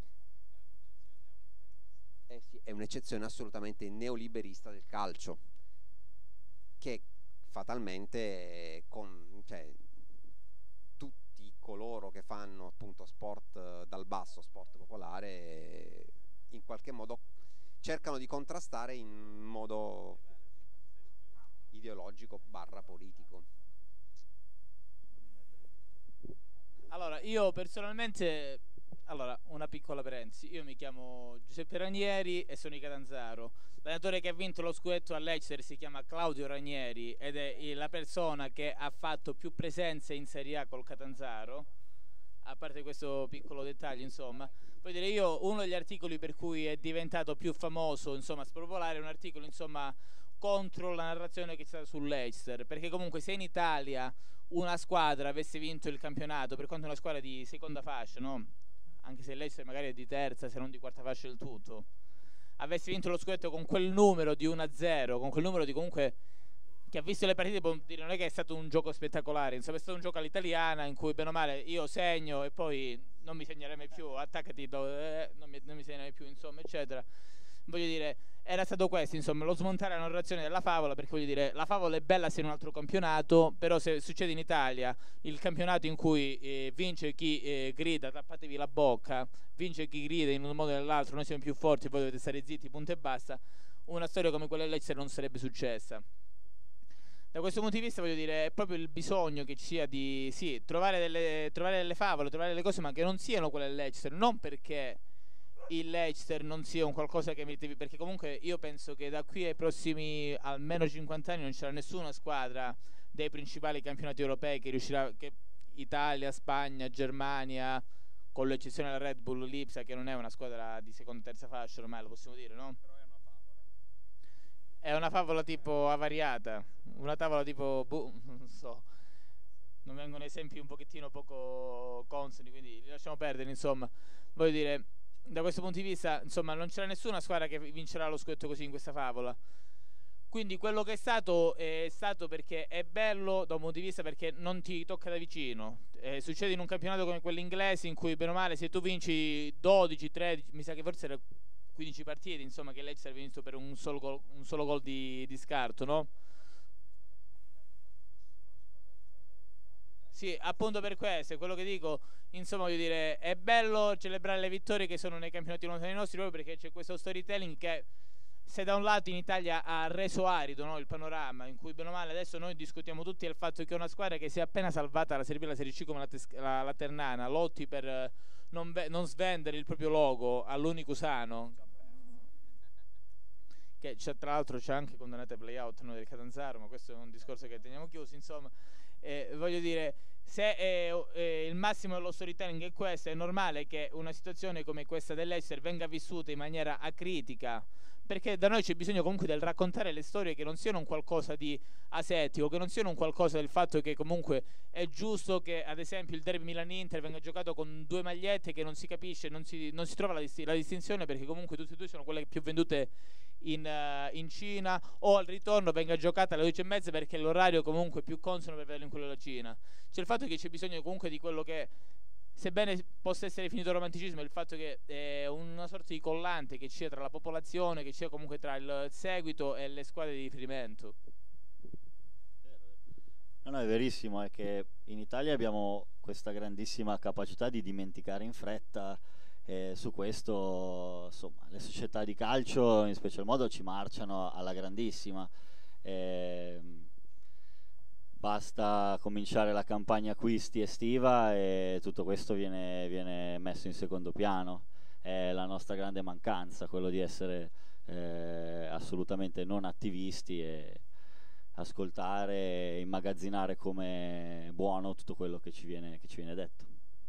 Sì, è un'eccezione assolutamente neoliberista del calcio, che fatalmente cioè, tutti coloro che fanno appunto sport dal basso, sport popolare, in qualche modo cercano di contrastare in modo ideologico / politico. Allora, io personalmente, una piccola parentesi, io mi chiamo Giuseppe Ranieri e sono di Catanzaro. L'allenatore che ha vinto lo scudetto all'Leicester si chiama Claudio Ranieri ed è la persona che ha fatto più presenze in Serie A col Catanzaro, a parte questo piccolo dettaglio, insomma. Poi dire, io uno degli articoli per cui è diventato più famoso, insomma, spopolare, è un articolo, insomma, contro la narrazione che c'è stata sul Leicester, perché comunque se in Italia una squadra avesse vinto il campionato, per quanto una squadra di seconda fascia, no? Anche se il Leicester magari è di terza, se non di quarta fascia del tutto, avesse vinto lo scudetto con quel numero di 1-0, con quel numero di comunque chi ha visto le partite può dire non è che è stato un gioco spettacolare, insomma è stato un gioco all'italiana in cui bene o male io segno e poi non mi segnerai mai più, attaccati, non mi segnerai mai più, insomma, eccetera. Voglio dire, era stato questo, insomma, lo smontare la narrazione della favola, perché voglio dire, la favola è bella se in un altro campionato, però se succede in Italia, il campionato in cui vince chi grida tappatevi la bocca, vince chi grida in un modo o nell'altro, noi siamo più forti, voi dovete stare zitti, punto e basta, una storia come quella del Leicester non sarebbe successa. Da questo punto di vista voglio dire, è proprio il bisogno che ci sia di trovare delle favole, trovare delle cose ma che non siano quelle del Leicester, non perché il Leicester non sia un qualcosa che meritevi, perché comunque io penso che da qui ai prossimi almeno 50 anni non c'era nessuna squadra dei principali campionati europei che riuscirà, che Italia, Spagna, Germania, con l'eccezione della Red Bull Lipsia, che non è una squadra di seconda terza fascia ormai, lo possiamo dire, no? Però È una favola tipo avariata, una tavola tipo non so, non vengono esempi un pochettino poco consoni, quindi li lasciamo perdere, insomma. Voglio dire, da questo punto di vista, insomma, non c'era nessuna squadra che vincerà lo scudetto così in questa favola. Quindi quello che è stato perché è bello da un punto di vista perché non ti tocca da vicino. Succede in un campionato come quello inglese in cui bene o male se tu vinci 12, 13, mi sa che forse era 15 partite, insomma, che Leicester ha vinto per un solo gol di scarto, no? Sì, appunto per questo, è quello che dico, insomma, voglio dire, è bello celebrare le vittorie che sono nei campionati lontani nostri proprio perché c'è questo storytelling che se da un lato in Italia ha reso arido, no, il panorama, in cui bene o male adesso noi discutiamo tutti del fatto che una squadra che si è appena salvata la Serie B e la Serie C come la Ternana lotti per non svendere il proprio logo all'Unicusano, che tra l'altro c'è anche condannate play-out, no, del Catanzaro, ma questo è un discorso che teniamo chiuso, insomma. Voglio dire, se il massimo dello storytelling è questo, è normale che una situazione come questa dell'Ester venga vissuta in maniera acritica, perché da noi c'è bisogno comunque del raccontare le storie che non siano un qualcosa di asettico, che non siano un qualcosa del fatto che comunque è giusto che ad esempio il derby Milan-Inter venga giocato con due magliette che non si capisce, non si trova la distinzione perché comunque tutte e due sono quelle più vendute in Cina, o al ritorno venga giocata alle 12:30 perché è l'orario comunque più consono per vederlo in quello della Cina. C'è il fatto che c'è bisogno comunque di quello che, sebbene possa essere finito romanticismo, il fatto che è una sorta di collante che c'è tra la popolazione, che c'è comunque tra il seguito e le squadre di riferimento. No, è verissimo, è che in Italia abbiamo questa grandissima capacità di dimenticare in fretta. Su questo, insomma, le società di calcio in special modo ci marciano alla grandissima. Basta cominciare la campagna acquisti estiva e tutto questo viene messo in secondo piano. È la nostra grande mancanza, quello di essere assolutamente non attivisti e ascoltare e immagazzinare come buono tutto quello che ci viene detto.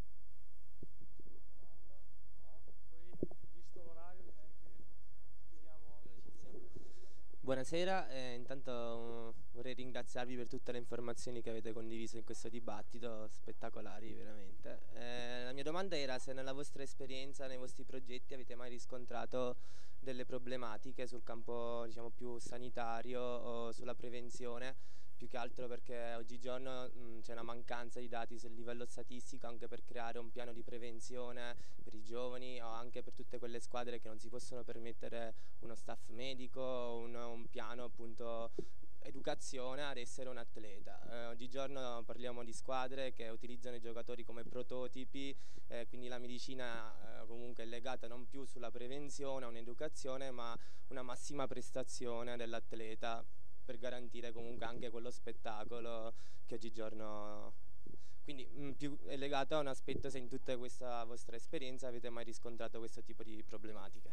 Buonasera, intanto vorrei ringraziarvi per tutte le informazioni che avete condiviso in questo dibattito, spettacolari veramente. La mia domanda era se nella vostra esperienza, nei vostri progetti avete mai riscontrato delle problematiche sul campo, diciamo, più sanitario o sulla prevenzione, più che altro perché oggigiorno c'è una mancanza di dati sul livello statistico anche per creare un piano di prevenzione per i giovani o anche per tutte quelle squadre che non si possono permettere uno staff medico, un piano appunto educazione ad essere un atleta. Oggigiorno parliamo di squadre che utilizzano i giocatori come prototipi, quindi la medicina comunque è legata non più sulla prevenzione, a un'educazione, ma una massima prestazione dell'atleta per garantire comunque anche quello spettacolo che oggigiorno, quindi più è legato a un aspetto, se in tutta questa vostra esperienza avete mai riscontrato questo tipo di problematiche.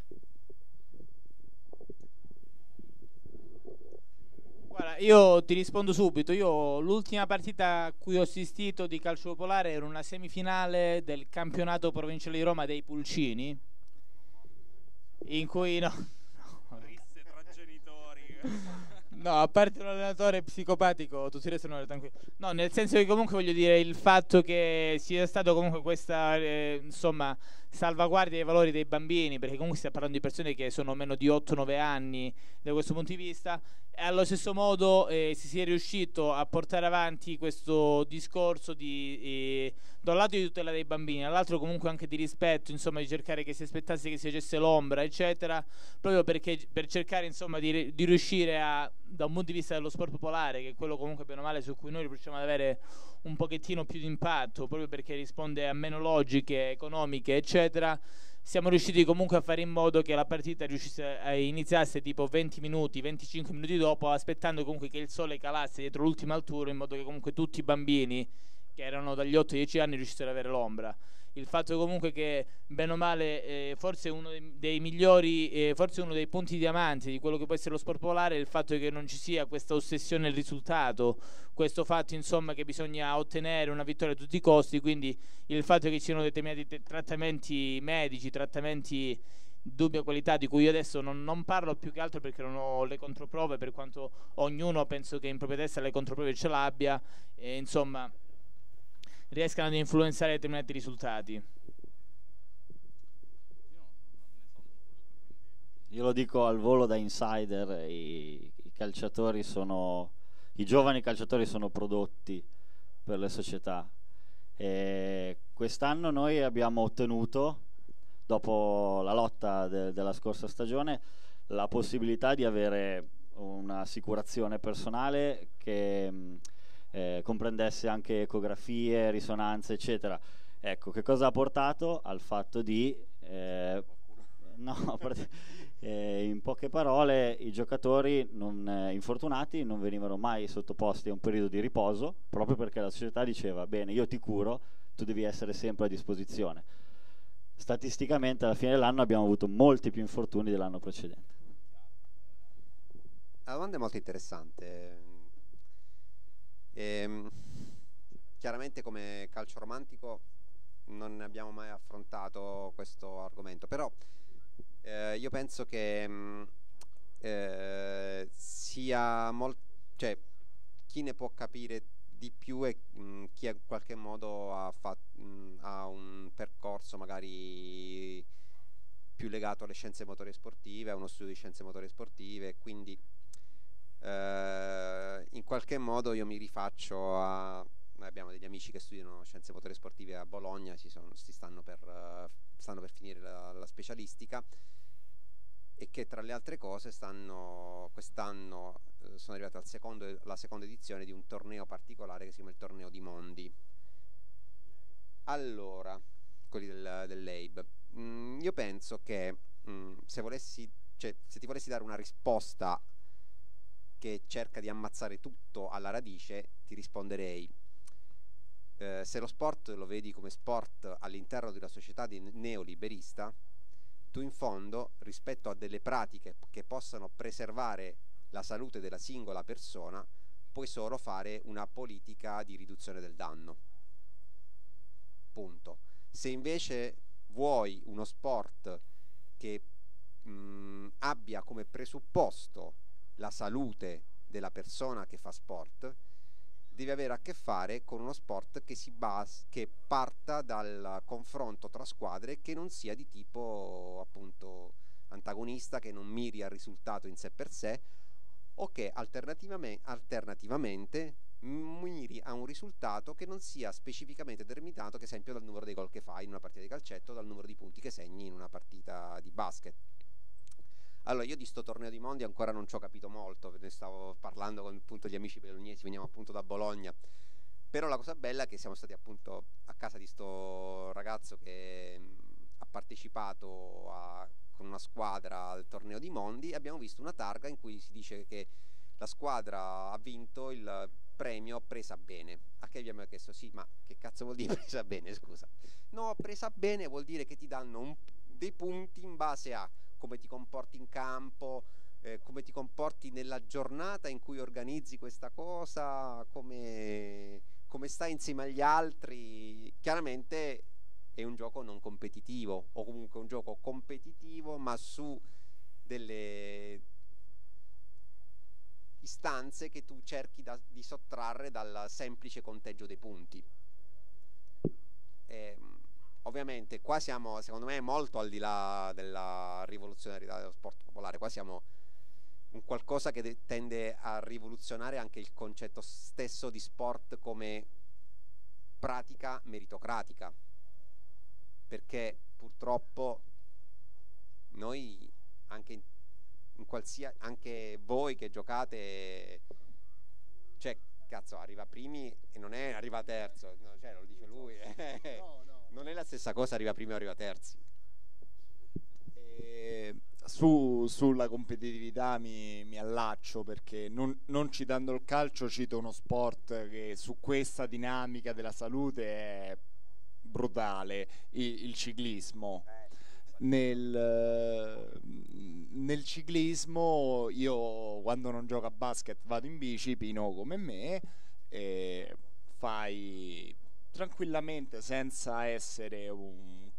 Guarda, io ti rispondo subito. Io l'ultima partita a cui ho assistito di calcio popolare era una semifinale del campionato provinciale di Roma dei Pulcini, in cui Triste tra genitori. No, a parte un allenatore psicopatico, tutti restano tranquilli. No, nel senso che comunque voglio dire il fatto che sia stato comunque questa insomma salvaguardia dei valori dei bambini, perché comunque stiamo parlando di persone che sono meno di 8-9 anni da questo punto di vista, e allo stesso modo si sia riuscito a portare avanti questo discorso di da un lato di tutela dei bambini, dall'altro comunque anche di rispetto, insomma, di cercare che si aspettasse che si facesse l'ombra, eccetera, proprio perché per cercare insomma di riuscire a, da un punto di vista dello sport popolare, che è quello comunque bene o male su cui noi riusciamo ad avere un pochettino più di impatto, proprio perché risponde a meno logiche economiche, eccetera, siamo riusciti comunque a fare in modo che la partita riuscisse a iniziasse tipo 20 minuti, 25 minuti dopo, aspettando comunque che il sole calasse dietro l'ultima altura, in modo che comunque tutti i bambini che erano dagli 8 ai 10 anni riuscissero ad avere l'ombra. Il fatto comunque che bene o male forse uno dei migliori, forse uno dei punti diamanti di quello che può essere lo sport popolare è il fatto che non ci sia questa ossessione al risultato, questo fatto insomma che bisogna ottenere una vittoria a tutti i costi, quindi il fatto che ci siano determinati trattamenti medici, trattamenti di dubbia qualità, di cui io adesso non parlo più che altro perché non ho le controprove, per quanto ognuno penso che in propria testa le controprove ce l'abbia, insomma riescano ad influenzare determinati risultati. Io lo dico al volo da insider, i giovani calciatori sono prodotti per le società. E quest'anno noi abbiamo ottenuto, dopo la lotta della scorsa stagione, la possibilità di avere un'assicurazione personale che comprendesse anche ecografie, risonanze, eccetera. Ecco, che cosa ha portato? Al fatto di in poche parole, i giocatori infortunati non venivano mai sottoposti a un periodo di riposo, proprio perché la società diceva: bene, io ti curo, tu devi essere sempre a disposizione. Statisticamente alla fine dell'anno abbiamo avuto molti più infortuni dell'anno precedente. La domanda è molto interessante. Chiaramente come calcio romantico non abbiamo mai affrontato questo argomento, però io penso che sia cioè, chi ne può capire di più è chi in qualche modo ha un percorso magari più legato alle scienze motorie sportive, a uno studio di scienze motorie sportive, quindi in qualche modo io mi rifaccio noi abbiamo degli amici che studiano scienze motorie sportive a Bologna, stanno per finire la specialistica, e che tra le altre cose quest'anno sono arrivati alla seconda edizione di un torneo particolare che si chiama il Torneo di Mondi. Allora, quelli dell'EIB, io penso che se ti volessi dare una risposta che cerca di ammazzare tutto alla radice, ti risponderei: se lo sport lo vedi come sport all'interno di una società neoliberista, tu in fondo, rispetto a delle pratiche che possano preservare la salute della singola persona, puoi solo fare una politica di riduzione del danno. Punto. Se invece vuoi uno sport che abbia come presupposto la salute della persona che fa sport, devi avere a che fare con uno sport che parta dal confronto tra squadre, che non sia di tipo appunto antagonista, che non miri al risultato in sé per sé, o che alternativamente miri a un risultato che non sia specificamente determinato, che esempio dal numero dei gol che fai in una partita di calcetto, dal numero di punti che segni in una partita di basket. Allora, io di sto torneo di mondi ancora non ci ho capito molto, ne stavo parlando con appunto gli amici bolognesi, veniamo appunto da Bologna, però la cosa bella è che siamo stati appunto a casa di sto ragazzo che ha partecipato con una squadra al torneo di mondi, e abbiamo visto una targa in cui si dice che la squadra ha vinto il premio presa bene. A che abbiamo chiesto: sì, ma che cazzo vuol dire presa bene, scusa? No, presa bene vuol dire che ti danno dei punti in base a come ti comporti in campo, come ti comporti nella giornata in cui organizzi questa cosa, come stai insieme agli altri. Chiaramente è un gioco non competitivo, o comunque un gioco competitivo ma su delle istanze che tu cerchi di sottrarre dal semplice conteggio dei punti. Ovviamente qua siamo, secondo me, molto al di là della rivoluzionarietà dello sport popolare. Qua siamo un qualcosa che tende a rivoluzionare anche il concetto stesso di sport come pratica meritocratica, perché purtroppo noi anche anche voi che giocate, cioè cazzo, arriva primi e non è arriva terzo, no, cioè lo dice lui. No. Non è la stessa cosa arriva primi o arriva terzi. Sulla competitività mi allaccio, perché non citando il calcio cito uno sport che su questa dinamica della salute è brutale, il ciclismo. Nel ciclismo io, quando non gioco a basket, vado in bici, Pino come me, e fai tranquillamente, senza essere un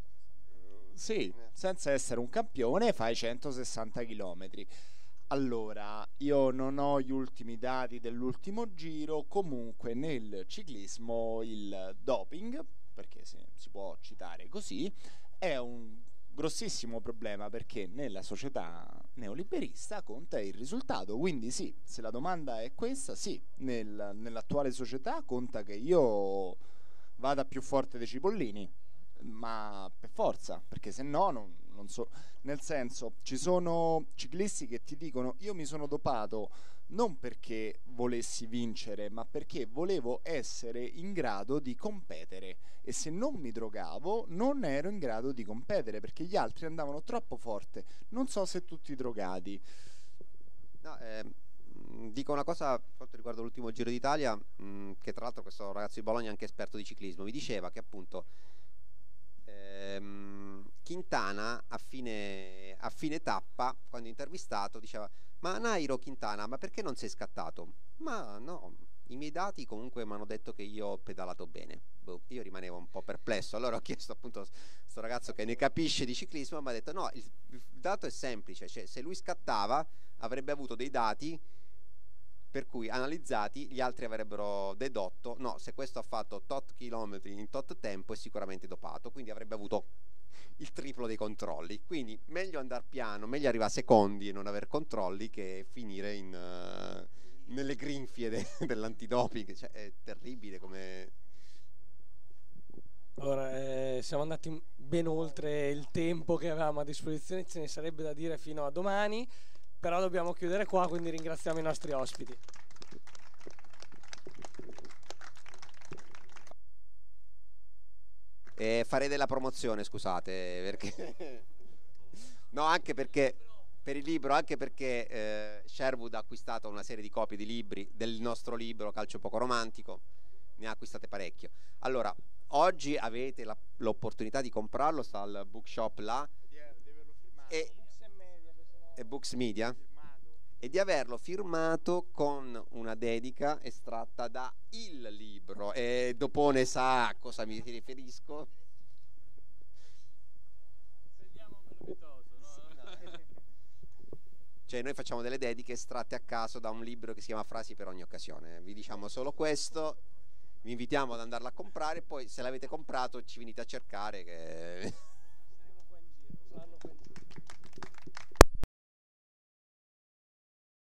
campione, fai 160 km. Allora, io non ho gli ultimi dati dell'ultimo giro, comunque nel ciclismo il doping, perché si può citare così, è un grossissimo problema, perché nella società neoliberista conta il risultato. Quindi sì, se la domanda è questa, sì, nell'attuale società conta che io vada più forte dei cipollini, ma per forza, perché se no non so. Nel senso, ci sono ciclisti che ti dicono: io mi sono dopato non perché volessi vincere, ma perché volevo essere in grado di competere, e se non mi drogavo non ero in grado di competere perché gli altri andavano troppo forte. Non so se tutti drogati. No, dico una cosa per quanto riguarda l'ultimo Giro d'Italia, che tra l'altro questo ragazzo di Bologna è anche esperto di ciclismo, mi diceva che appunto Quintana a fine tappa, quando intervistato, diceva: ma Nairo Quintana, ma perché non sei scattato? Ma no, i miei dati comunque mi hanno detto che io ho pedalato bene. Io rimanevo un po' perplesso, allora ho chiesto appunto a questo ragazzo che ne capisce di ciclismo, mi ha detto: no, il dato è semplice, cioè se lui scattava avrebbe avuto dei dati per cui analizzati gli altri avrebbero dedotto: no, se questo ha fatto tot chilometri in tot tempo è sicuramente dopato, quindi avrebbe avuto il triplo dei controlli. Quindi meglio andare piano, meglio arrivare secondi e non aver controlli che finire nelle grinfie dell'antidoping. Cioè, è terribile come... Allora, siamo andati ben oltre il tempo che avevamo a disposizione, ce ne sarebbe da dire fino a domani, però dobbiamo chiudere qua, quindi ringraziamo i nostri ospiti. Farei della promozione, scusate, perché no, anche perché per il libro, anche perché Sherwood ha acquistato una serie di copie di libri del nostro libro Calcio Poco Romantico, ne ha acquistate parecchio. Allora, oggi avete l'opportunità di comprarlo, sta al bookshop là e Books Media, e di averlo firmato con una dedica estratta da il libro, e Dopone sa a cosa mi riferisco. Cioè, noi facciamo delle dediche estratte a caso da un libro che si chiama Frasi per ogni occasione. Vi diciamo solo questo, vi invitiamo ad andarla a comprare, poi se l'avete comprato ci venite a cercare che...